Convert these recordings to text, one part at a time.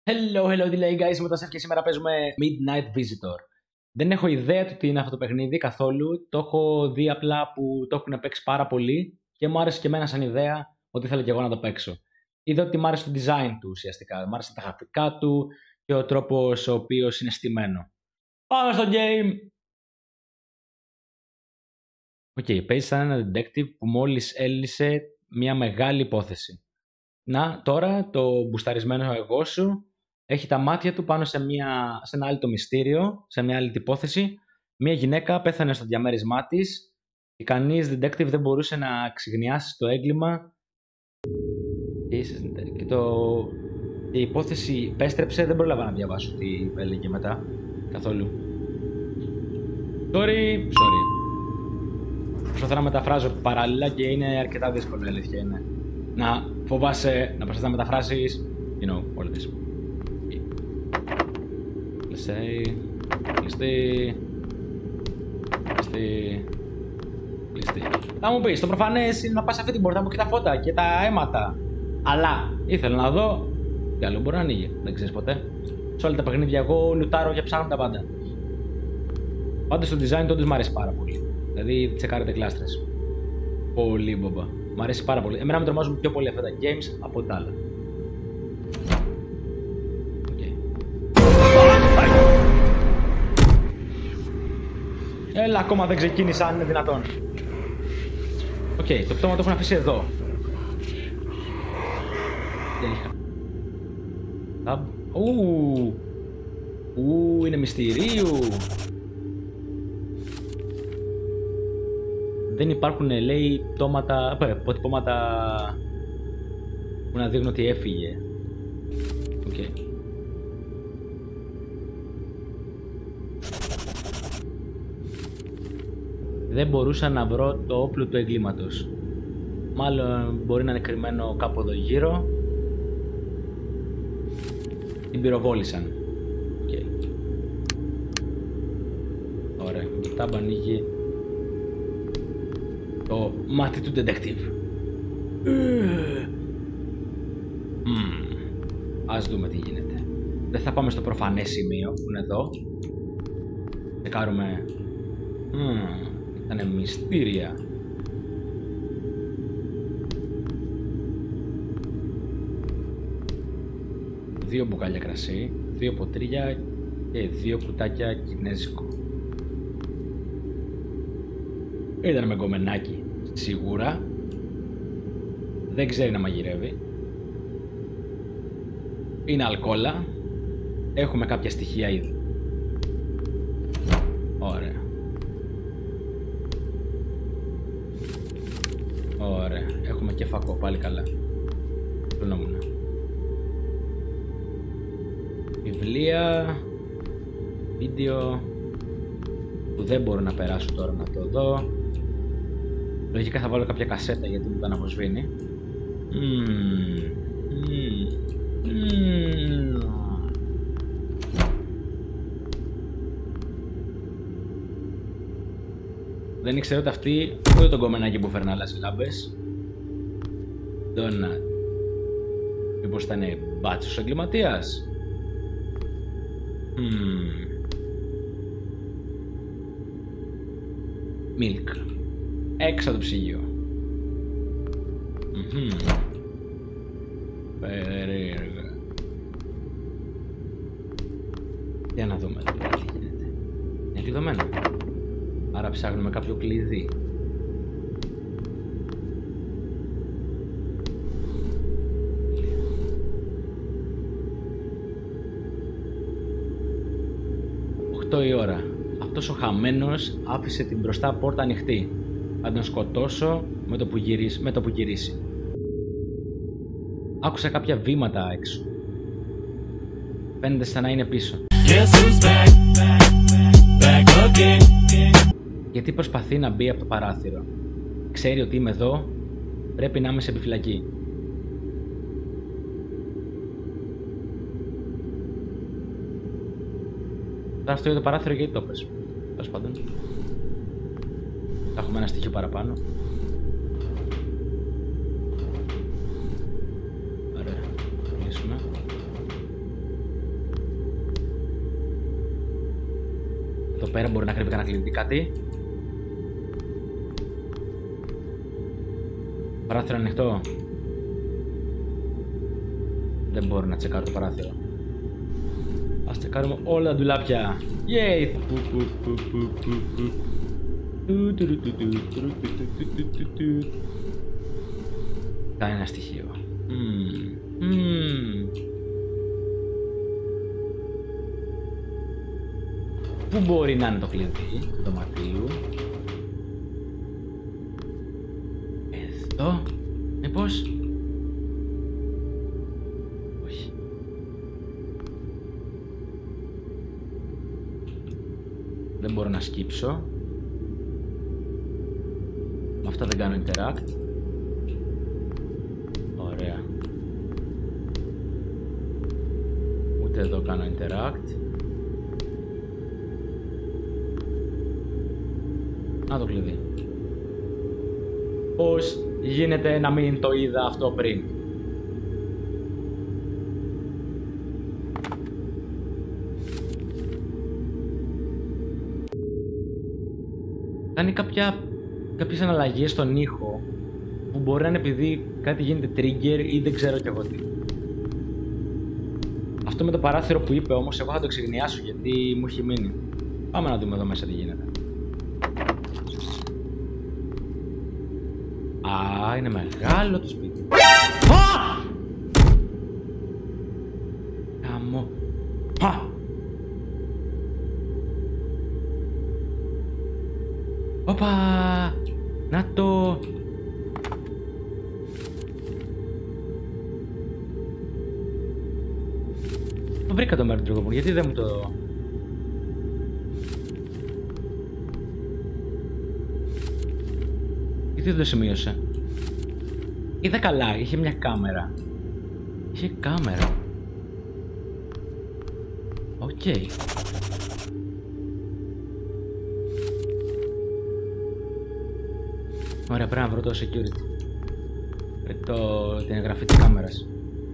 Hello, τι λέει guys, με το Σεφ και σήμερα παίζουμε Midnight Visitor. Δεν έχω ιδέα του τι είναι αυτό το παιχνίδι καθόλου. Το έχω δει απλά που το έχουν παίξει πάρα πολύ και μου άρεσε και εμένα σαν ιδέα ότι ήθελα και εγώ να το παίξω. Είδα ότι μου άρεσε το design του ουσιαστικά. Μου άρεσε τα γραφικά του και ο τρόπος ο οποίος είναι στημένο. Πάμε στο game! Παίζει σαν ένα detective που μόλις έλυσε μια μεγάλη υπόθεση. Να, τώρα το μπουσταρισμένο εγώ σου έχει τα μάτια του πάνω σε ένα άλλο το μυστήριο, σε μια άλλη υπόθεση. Μια γυναίκα πέθανε στο διαμέρισμά της και κανείς detective δεν μπορούσε να ξυγνιάσει το έγκλημα και η υπόθεση πέστρεψε. Δεν πρόλαβα να διαβάσω τι έλεγε μετά καθόλου. Sorry. Προσπαθώ να μεταφράζω παράλληλα και είναι αρκετά δύσκολο, η αλήθεια είναι. Να φοβάσαι, να προσπαθείς να μεταφράσεις, all this. Κλειστή. Θα μου πεις, το προφανές είναι να πας σε αυτή την πόρτα που έχει τα φώτα και τα αίματα. Αλλά ήθελα να δω τι άλλο μπορεί να ανοίγει, δεν ξέρεις ποτέ. Σε όλα τα παιχνίδια εγώ λουτάρω και ψάχνω τα πάντα. Πάντως το design του όντως μου αρέσει πάρα πολύ. Δηλαδή τσεκάρετε κλάστρες. Πολύ μπομπα. Μ' αρέσει πάρα πολύ. Εμένα με τρομάζουν πιο πολύ αυτά τα games από τα άλλα. Έλα, ακόμα δεν ξεκίνησα, αν είναι δυνατόν. Το πτώμα το έχουν αφήσει εδώ. Είναι μυστηρίου. Δεν υπάρχουν, λέει, αποτυπώματα που να δείχνουν ότι έφυγε. Δεν μπορούσα να βρω το όπλο του εγκλήματος. Μάλλον μπορεί να είναι κρυμμένο κάπου εδώ γύρω. Την πυροβόλησαν. Ωραία, το tab ανοίγει το μάτι του detective. Ας δούμε τι γίνεται. Δεν θα πάμε στο προφανές σημείο που είναι εδώ. Τσεκάρουμε. Ήτανε μυστήρια. Δύο μπουκάλια κρασί, 2 ποτήρια και 2 κουτάκια κινέζικο. Ήταν με γκομενάκι, σίγουρα. Δεν ξέρει να μαγειρεύει. Είναι αλκοόλα. Έχουμε κάποια στοιχεία ήδη. Ωραία. Έχουμε και φακό, πάλι καλά. Πλωνόμουν. Βιβλία. Βίντεο. Που δεν μπορώ να περάσω τώρα να το δω. Λογικά θα βάλω κάποια κασέτα γιατί μου τα αναβοσβήνει. Δεν ήξερα ότι αυτή ούτε τον κομμενάκι που φέρνει άλλες λάμπες. Donut. Μήπως ήταν μπάτσος εγκληματίας. Milk. Έξω από το ψυγείο. Περίεργα. Για να δούμε τι γίνεται. Είναι κλειδωμένο. Άρα ψάχνουμε κάποιο κλειδί. Η ώρα. Αυτός ο χαμένος άφησε την μπροστά πόρτα ανοιχτή. Θα τον σκοτώσω με το που γυρίσει. Άκουσα κάποια βήματα έξω. Φαίνεται σαν να είναι πίσω. Γιατί προσπαθεί να μπει από το παράθυρο. Ξέρει ότι είμαι εδώ. Πρέπει να είμαι σε επιφυλακή. Τώρα αυτό είναι το παράθυρο, γιατί το πες. Τέλος πάντων. Θα έχουμε ένα στοιχείο παραπάνω. Ωραία. Θα κλείσουμε. Εδώ πέρα μπορεί να κρύβει κανένα κλειδί, κάτι. Παράθυρο ανοιχτό. Δεν μπορώ να τσεκάρω το παράθυρο. Ας τσεκάρουμε όλα τα ντουλάπια. Yay! Κανένα στοιχείο. Πού μπορεί να είναι το κλειδί του δωματίου? Εδώ, μήπως? Όχι. Δεν μπορώ να σκύψω. Με αυτά δεν κάνω interact. Ωραία. Ούτε εδώ κάνω interact. Να το κλειδί. Πώς γίνεται να μην το είδα αυτό πριν? Κάνει κάποιες αναλλαγές στον ήχο που μπορεί να είναι επειδή κάτι γίνεται trigger ή δεν ξέρω κι εγώ τι. Αυτό με το παράθυρο που είπε όμως, εγώ θα το ξεγνιάσω γιατί μου έχει μείνει. Πάμε να δούμε εδώ μέσα τι γίνεται. Α, είναι μεγάλο το σπίτι. Καμώ. Όπα! Να το! Το βρήκα το μέρο του τρίγωνου, γιατί δεν μου το... Γιατί δεν το σημείωσε? Είδα καλά, είχε μια κάμερα. Είχε κάμερα. Οκ. Ωραία, πρέπει να βρω το security. Την εγγραφή της κάμερας.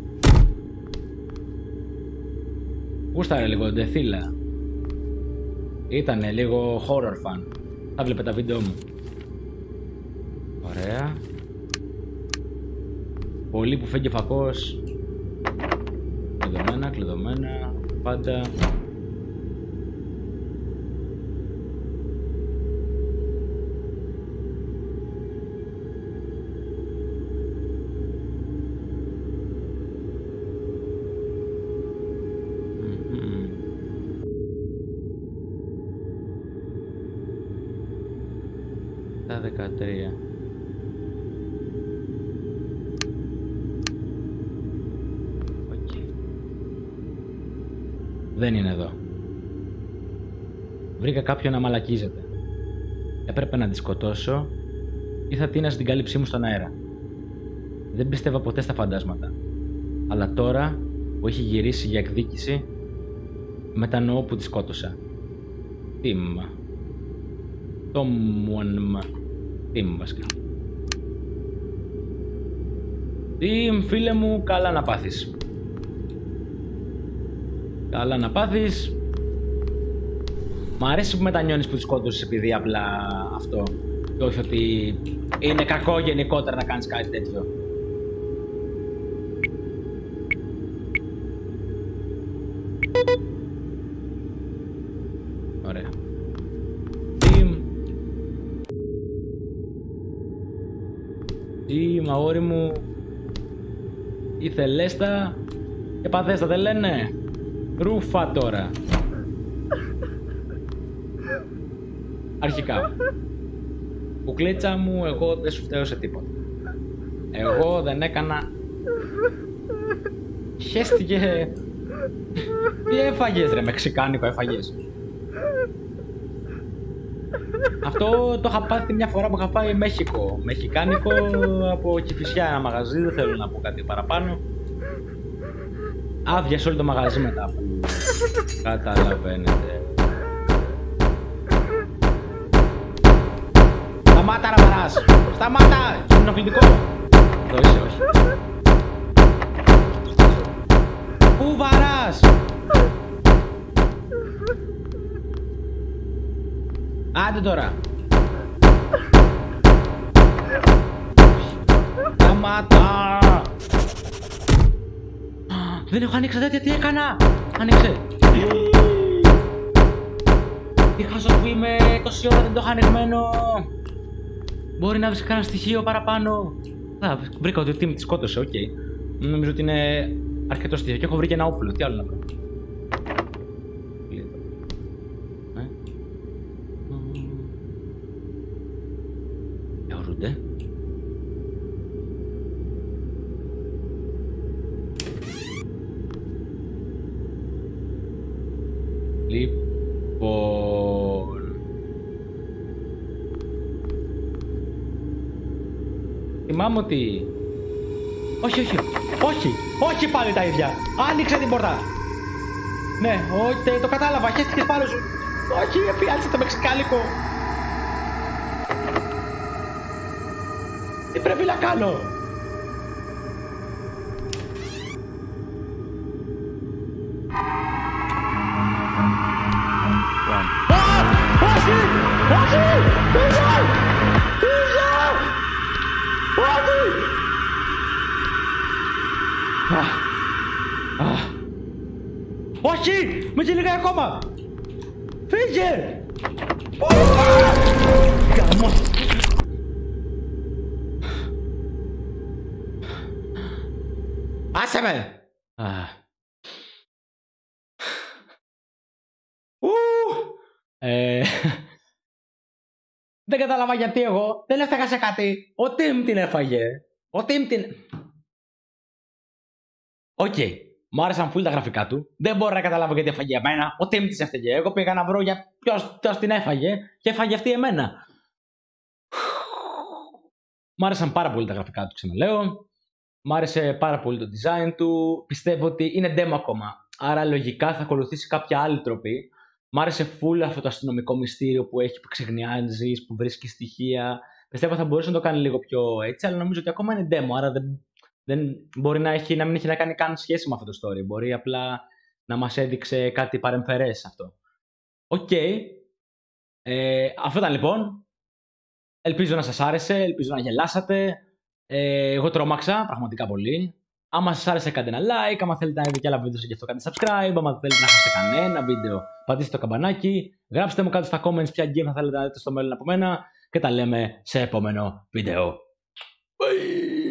Γούσταρε λίγο ντεθίλα. Ήτανε λίγο horror fan. Θα βλέπε τα βίντεο μου. Ωραία. Πολύ που φέγγει φακός. Κλειδωμένα, κλειδωμένα. Πάντα. Τα 13. Δεν είναι εδώ. Βρήκα κάποιον να μαλακίζεται. Έπρεπε να τη σκοτώσω ή θα τίνασα την κάλυψή μου στον αέρα. Δεν πίστευα ποτέ στα φαντάσματα. Αλλά τώρα που έχει γυρίσει για εκδίκηση, μετανοώ που τη σκότωσα. Τιμ. Τιμ βασικά. Τιμ, φίλε μου, καλά να πάθεις. Καλά να πάθεις. Μ' αρέσει που μετανιώνεις που τη σκότωσες επειδή απλά αυτό. Και όχι ότι είναι κακό γενικότερα να κάνεις κάτι τέτοιο. Ωραία. Τι αγόρι μου. Ήθελες τα και παθέστα δεν λένε. Ρούφα τώρα. Αρχικά. Κουκλίτσα μου, εγώ δεν σου φταίω σε τίποτα. Εγώ δεν έκανα... Χέστηκε... Τι έφαγες ρε, μεξικάνικο έφαγες? Αυτό το είχα πάθει μια φορά που είχα πάει Μέχικο. Μεχικάνικο από Κηφισιά, ένα μαγαζί, δεν θέλω να πω κάτι παραπάνω. Άδειασε όλο το μαγαζί μετά που καταλαβαίνετε. Σταμάτα να βαράς! Σταμάτα! Είναι ενοχλητικό! Εδώ είσαι, όχι. Πού βαράς! Άντε τώρα. Σταμάτα. Δεν έχω ανοίξει τέτοια, τι έκανα. Άνοιξε. Τι χάσος που είμαι, τόση ώρα δεν το είχα ανοιγμένο. Μπορεί να βρει κανένα στοιχείο παραπάνω. Βρήκα ότι ο Τιμ τη σκότωσε, οκ. Νομίζω ότι είναι αρκετό στοιχείο και έχω βρει και ένα όπλο. Τι άλλο να βρω. Θεωρούνται. Λοιπόν... Θυμάμαι ότι... Όχι, όχι, όχι, όχι πάλι τα ίδια. Άνοιξε την πόρτα. Ναι, όχι, το κατάλαβα, χέστηκες πάνω σου. Όχι, εφιάλισε το μεξικάνικο. Τι πρέπει να κάνω. Όχι, όχι, πίσω, πίσω, όχι. Όχι! Με κυνηγάει ακόμα! Φύγε! Γαμώς! Άσε με! Δεν κατάλαβα γιατί εγώ δεν έφταγα σε κάτι. Ο Τιμ την έφαγε. Ο Τιμ την... Οκ. Μου άρεσαν φουλ τα γραφικά του. Δεν μπορώ να καταλάβω γιατί έφαγε εμένα. Ο Τιμ της έφταιγε. Εγώ πήγα να βρω για ποιος την έφαγε και έφαγε αυτή εμένα. Μου άρεσαν πάρα πολύ τα γραφικά του, ξαναλέω. Μου άρεσε πάρα πολύ το design του. Πιστεύω ότι είναι demo ακόμα. Άρα λογικά θα ακολουθήσει κάποια άλλη τροπή. Μου άρεσε full αυτό το αστυνομικό μυστήριο που έχει, που ξεχνιάζεις, που βρίσκει στοιχεία. Πιστεύω θα μπορούσε να το κάνει λίγο πιο έτσι, αλλά νομίζω ότι ακόμα είναι demo. Άρα δεν μπορεί να μην έχει να κάνει καν σχέση με αυτό το story. Μπορεί απλά να μας έδειξε κάτι παρεμφερές αυτό. Οκ. Αυτό ήταν λοιπόν. Ελπίζω να σας άρεσε, ελπίζω να γελάσατε. Εγώ τρόμαξα πραγματικά πολύ. Άμα σας άρεσε κάντε ένα like, άμα θέλετε να δείτε και άλλα βίντεο και αυτό κάντε subscribe, άμα θέλετε να χάσετε κανένα βίντεο πατήστε το καμπανάκι, γράψτε μου κάτω στα comments ποια game θα θέλετε να δείτε στο μέλλον από μένα και τα λέμε σε επόμενο βίντεο. Bye.